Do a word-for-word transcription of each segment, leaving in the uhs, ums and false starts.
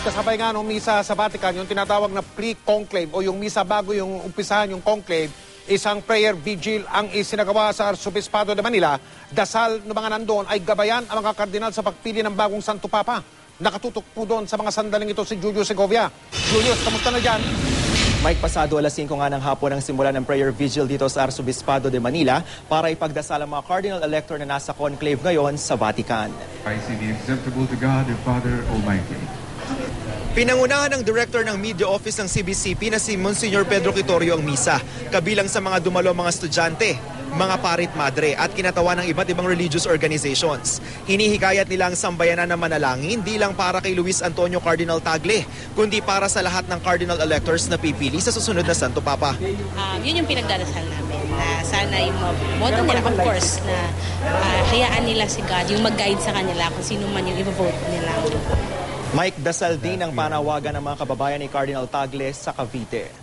kasabay nga nung misa sa Vatican, yung tinatawag na pre-conclave o yung misa bago yung umpisahan yung conclave, isang prayer vigil ang isinagawa sa Arsobispado de Manila. Dasal ng mga nandoon ay gabayan ang mga kardinal sa pagpili ng bagong Santo Papa. Nakatutok po doon sa mga sandaling ito si Julio Segovia. Julius, kamusta na dyan? Mike, pasado alas singko nga ng hapon ang simula ng prayer vigil dito sa Arsobispado de Manila para ipagdasal ang mga cardinal elector na nasa conclave ngayon sa Vatican. I see the acceptable to God, the Father Almighty. Pinangunahan ng Director ng Media Office ng C B C P na si Monsignor Pedro Quitorio ang misa, kabilang sa mga dumalo mga estudyante, mga parit madre at kinatawan ng iba't ibang religious organizations. Hinihikayat nila ang sambayanan na manalangin hindi lang para kay Luis Antonio Cardinal Tagle, kundi para sa lahat ng cardinal electors na pipili sa susunod na Santo Papa. Um, yun yung pinagdarasal namin, na sana yung boto nila, of course, na uh, hayaan nila si God, yung mag-guide sa kanila kung sino man yung i-vote nila. Mike, dasal din ang panawagan ng mga kababayan ni Cardinal Tagle sa Cavite.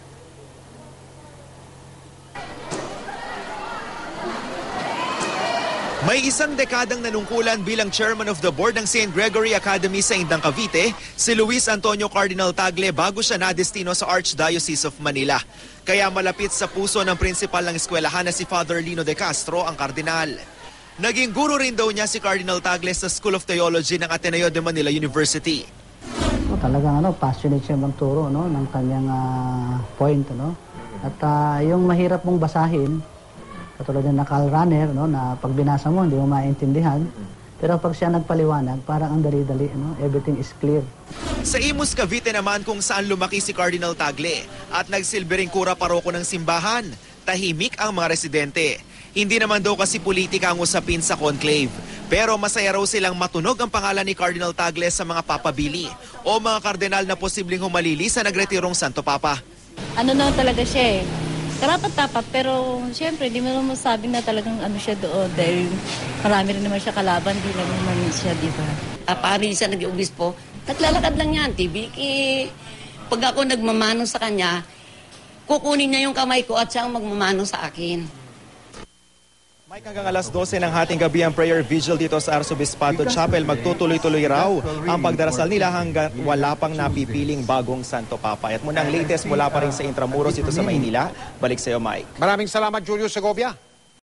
May isang dekadang nanungkulan bilang chairman of the board ng Saint Gregory Academy sa Indang Cavite, si Luis Antonio Cardinal Tagle bago siya nadestino sa Archdiocese of Manila. Kaya malapit sa puso ng prinsipal ng eskwelahan na si Father Lino de Castro ang kardinal. Naging guro rin daw niya si Cardinal Tagle sa School of Theology ng Ateneo de Manila University. Oh, talagang ano, passionate siya magturo, no, ng kanyang uh, point, no. At uh, yung mahirap mong basahin, katulad ng Nakal Runner, no, na pag binasa mo hindi mo maintindihan. Pero pag siya nagpaliwanag, parang ang dali-dali, no, everything is clear. Sa Imus, Cavite naman kung saan lumaki si Cardinal Tagle at nagsilbi ring kura paroko ng simbahan, tahimik ang mga residente. Hindi naman daw kasi politika ang usapin sa conclave. Pero masaya raw silang matunog ang pangalan ni Cardinal Tagle sa mga papabili o mga kardinal na posibleng humalili sa nagretirong Santo Papa. Ano na talaga siya eh. Karapat-tapat, pero siyempre hindi mo naman masabing na talagang ano siya doon dahil marami rin naman siya kalaban, di lang naman siya, di ba? Uh, pari siya nag-obispo, naglalakad lang yan, tibiki. Pag ako nagmamano sa kanya, kukunin niya yung kamay ko at siya ang magmamano sa akin. Mike, hanggang alas dose ng hating gabi ang prayer vigil dito sa Arsobispado Chapel. Magtutuloy-tuloy raw ang pagdarasal nila hanggang wala pang napipiling bagong Santo Papa. At muna ang latest mula pa rin sa Intramuros ito sa Maynila. Balik sa iyo, Mike. Maraming salamat, Julio Segovia.